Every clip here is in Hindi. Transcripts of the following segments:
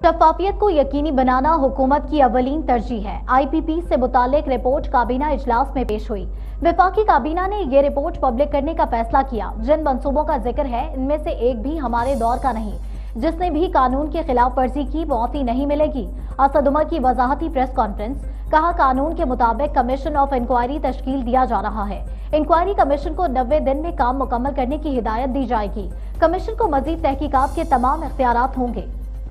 शफाफियत को यकीनी बनाना हुकूमत की अवलीन तरजीह है। IPP से मुतालिक रिपोर्ट काबीना इजलास में पेश हुई। वफाकी काबीना ने ये रिपोर्ट पब्लिक करने का फैसला किया। जिन मंसूबों का जिक्र है इनमें से एक भी हमारे दौर का नहीं। जिसने भी कानून की खिलाफ वर्जी की मौती नहीं मिलेगी। असद उमर की वजाहती प्रेस कॉन्फ्रेंस, कहा कानून के मुताबिक कमीशन ऑफ इंक्वायरी तश्कील दिया जा रहा है। इंक्वायरी कमीशन को 90 दिन में काम मुकम्मल करने की हिदायत दी जाएगी। कमीशन को मजीद तहकीकात के तमाम इख्तियारात होंगे।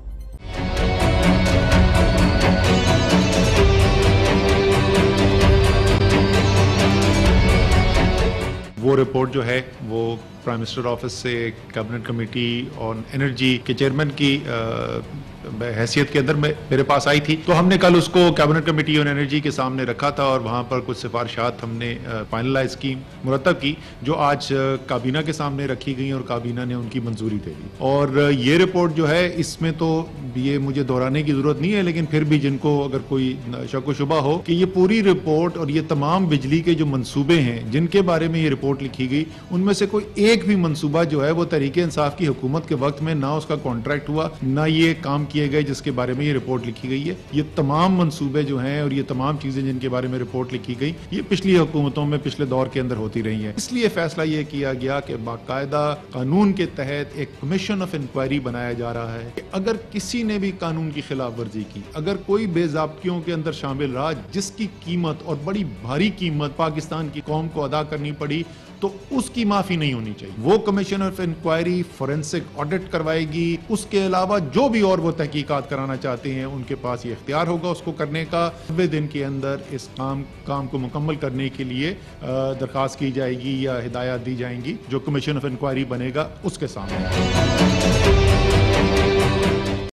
वो रिपोर्ट जो है वो प्राइम मिनिस्टर ऑफिस से कैबिनेट कमेटी ऑन एनर्जी के चेयरमैन की हैसियत के अंदर मेरे पास आई थी, तो हमने कल उसको कैबिनेट कमेटी ऑन एनर्जी के सामने रखा था और वहाँ पर कुछ सिफारिशात हमने फाइनलाइज की, मुरतब की, जो आज काबीना के सामने रखी गई और काबीना ने उनकी मंजूरी दे दी। और ये रिपोर्ट जो है इसमें तो ये मुझे दोहराने की जरूरत नहीं है, लेकिन फिर भी जिनको अगर कोई शक व शुबा हो कि ये पूरी रिपोर्ट और ये तमाम बिजली के जो मंसूबे हैं जिनके बारे में ये रिपोर्ट लिखी गई, उनमें से कोई एक भी मंसूबा जो है वो तहरीके इंसाफ की हुकूमत के वक्त में ना उसका कॉन्ट्रैक्ट हुआ, ना ये काम किए गए जिसके बारे में ये रिपोर्ट लिखी गई है। ये तमाम मंसूबे जो हैं और ये तमाम चीजें जिनके बारे में रिपोर्ट लिखी गई, ये पिछली हुकूमतों में पिछले दौर के अंदर होती रही है। इसलिए फैसला ये किया गया कि बाकायदा कानून के तहत एक कमीशन ऑफ इंक्वायरी बनाया जा रहा है कि अगर किसी ने भी कानून की खिलाफ वर्जी की, अगर कोई बेज़ाब्तियों के अंदर शामिल रहा जिसकी कीमत और बड़ी भारी कीमत पाकिस्तान की कौम को अदा करनी पड़ी, तो उसकी माफी नहीं होनी चाहिए। वो commission of inquiry forensic audit करवाएगी। उसके अलावा जो भी और वो तहकीकात कराना चाहते हैं उनके पास ये इख्तियार होगा उसको करने का। 90 दिन के अंदर इस काम को मुकम्मल करने के लिए दरखास्त की जाएगी या हिदायत दी जाएंगी जो कमीशन ऑफ इंक्वायरी बनेगा उसके सामने।